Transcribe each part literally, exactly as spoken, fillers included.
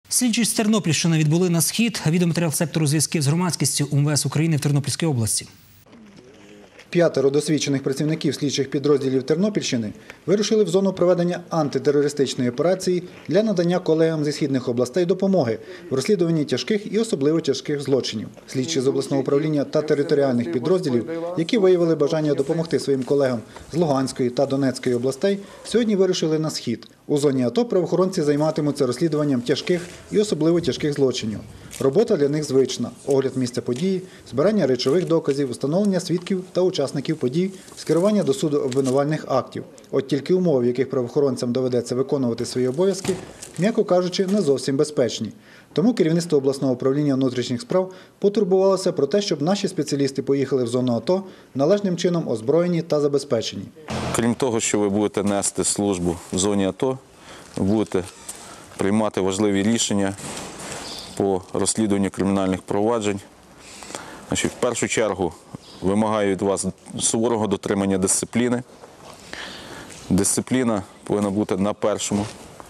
Слідчі з Тернопільщини відбули на схід відеоматеріал сектору зв'язків з громадськістю УМВС України в Тернопільській області. П'ятеро досвідчених працівників слідчих підрозділів Тернопільщини вирушили в зону проведення антитерористичної операції для надання колегам зі східних областей допомоги в розслідуванні тяжких і особливо тяжких злочинів. Слідчі з обласного управління та територіальних підрозділів, які виявили бажання допомогти своїм колегам з Луганської та Донецької областей, сьогодні вирушили на схід. У зоні АТО правоохоронці займатимуться розслідуванням тяжких і особливо тяжких злочинів. Робота для них звична – огляд місця події, збирання речових доказів, встановлення свідків та учасників подій, скерування до суду обвинувальних актів. От тільки умови, в яких правоохоронцям доведеться виконувати свої обов'язки, м'яко кажучи, не зовсім безпечні. Тому керівництво обласного управління внутрішніх справ потурбувалося про те, щоб наші спеціалісти поїхали в зону АТО належним чином озброєні та забезпечені. Крім того, що ви будете нести службу в зоні АТО, ви будете приймати важливі рішення по розслідуванню кримінальних проваджень. Значить, в першу чергу вимагаю від вас суворого дотримання дисципліни. Дисципліна повинна бути на першому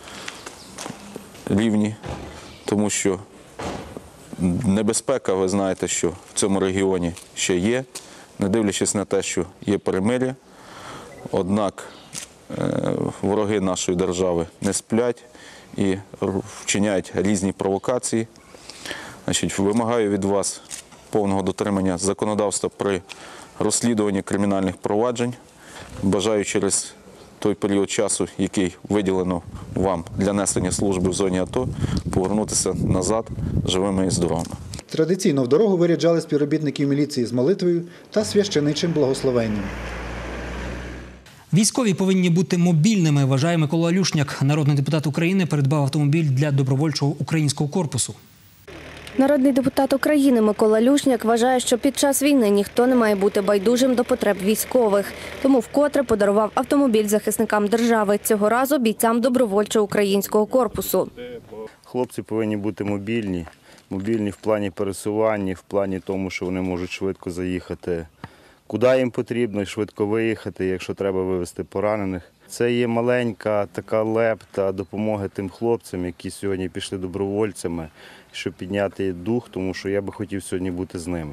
рівні, тому що небезпека, ви знаєте, що в цьому регіоні ще є, не дивлячись на те, що є перемир'я. Однак вороги нашої держави не сплять і вчиняють різні провокації. Значить, вимагаю від вас повного дотримання законодавства при розслідуванні кримінальних проваджень. Бажаю через той період часу, який виділено вам для несення служби в зоні АТО, повернутися назад живими і здоровими. Традиційно в дорогу виряджали співробітників міліції з молитвою та священичим благословенням. Військові повинні бути мобільними, вважає Микола Алюшняк. Народний депутат України придбав автомобіль для добровольчого українського корпусу. Народний депутат України Микола Алюшняк вважає, що під час війни ніхто не має бути байдужим до потреб військових. Тому вкотре подарував автомобіль захисникам держави, цього разу бійцям добровольчого українського корпусу. Хлопці повинні бути мобільні, мобільні в плані пересування, в плані тому, що вони можуть швидко заїхати, куди їм потрібно, швидко виїхати, якщо треба вивезти поранених. Це є маленька така лепта допомоги тим хлопцям, які сьогодні пішли добровольцями, щоб підняти дух, тому що я би хотів сьогодні бути з ними.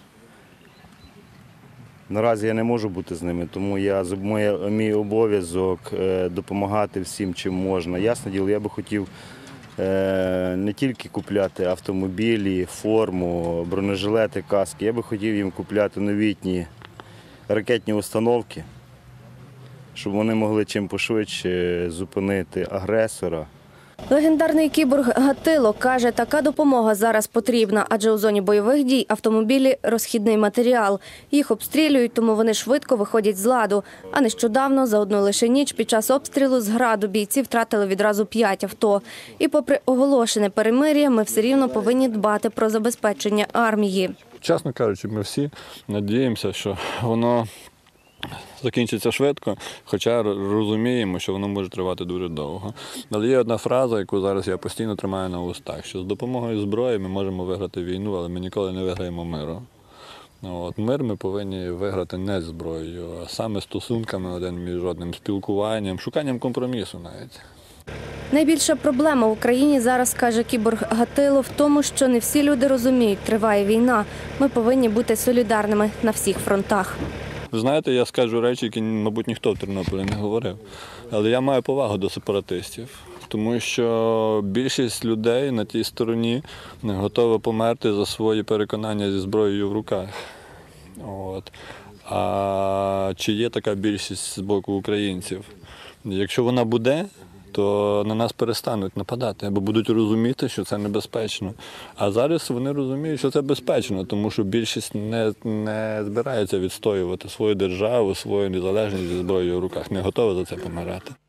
Наразі я не можу бути з ними, тому я, моє, мій обов'язок допомагати всім, чим можна. Ясне діло, я би хотів не тільки купляти автомобілі, форму, бронежилети, каски, я би хотів їм купляти новітні ракетні установки, щоб вони могли чим пошвидше зупинити агресора. Легендарний кіборг Гатило каже, така допомога зараз потрібна, адже у зоні бойових дій автомобілі – розхідний матеріал. Їх обстрілюють, тому вони швидко виходять з ладу. А нещодавно, за одну лише ніч, під час обстрілу з Граду бійці втратили відразу п'ять авто. І попри оголошене перемир'я, ми все рівно повинні дбати про забезпечення армії. Чесно кажучи, ми всі надіємося, що воно закінчиться швидко, хоча розуміємо, що воно може тривати дуже довго. Але є одна фраза, яку зараз я постійно тримаю на устах, що з допомогою зброї ми можемо виграти війну, але ми ніколи не виграємо миру. От, мир ми повинні виграти не зброєю, а саме стосунками один між одним, спілкуванням, шуканням компромісу навіть. Найбільша проблема в Україні зараз, каже кіборг Гатило, в тому, що не всі люди розуміють, триває війна. Ми повинні бути солідарними на всіх фронтах. Ви знаєте, я скажу речі, які, мабуть, ніхто в Тернополі не говорив. Але я маю повагу до сепаратистів, тому що більшість людей на тій стороні готова померти за свої переконання зі зброєю в руках. От. А чи є така більшість з боку українців? Якщо вона буде, то на нас перестануть нападати, або будуть розуміти, що це небезпечно. А зараз вони розуміють, що це безпечно, тому що більшість не, не збирається відстоювати свою державу, свою незалежність зі зброєю в руках, не готова за це помирати.